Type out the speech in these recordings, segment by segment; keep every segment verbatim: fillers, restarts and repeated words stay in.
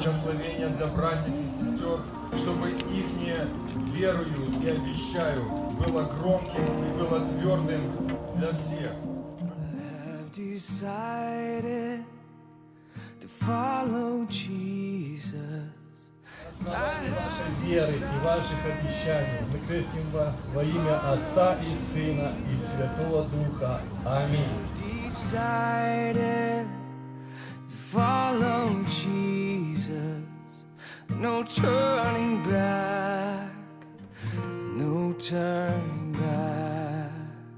благословения для братьев и сестер, чтобы ихнее верою и обещаю было громким и было твердым для всех. На основании вашей веры и ваших обещаний мы крестим вас во имя Отца и Сына и Святого Духа. Аминь. Follow Jesus, no turning back, no turning back.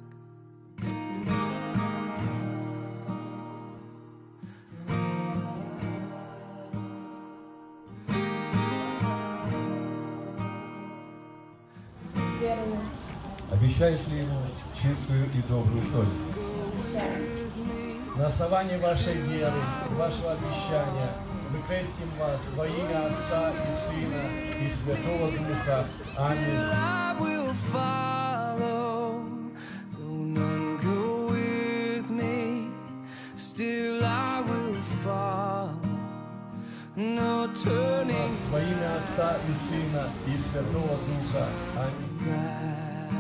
Обещаешь ли ему чистую и добрую совесть? На основании вашей веры и вашего обещания мы крестим вас во имя Отца и Сына и Святого Духа. Аминь. Во имя Отца и Сына и Святого Духа. Аминь.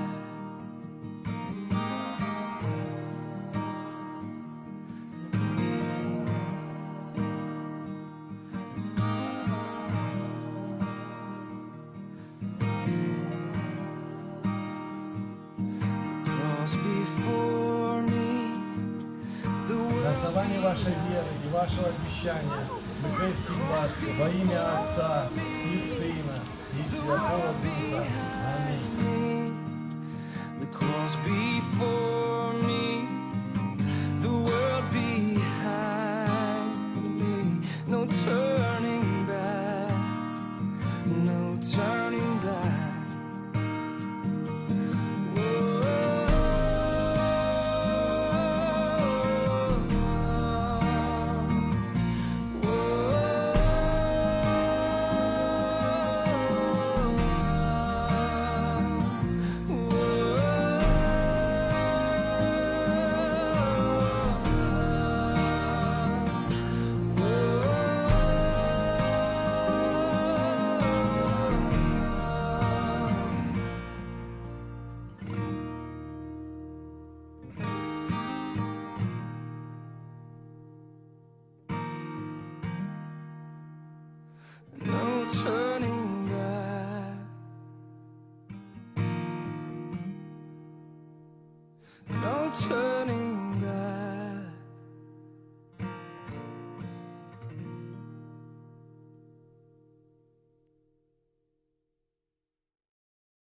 На основании вашей веры и вашего обещания мы крестим вас во имя Отца и Сына и Святого Духа. Аминь. The cross before me, the world behind me, no turning back, no turning back. No turning back, no turning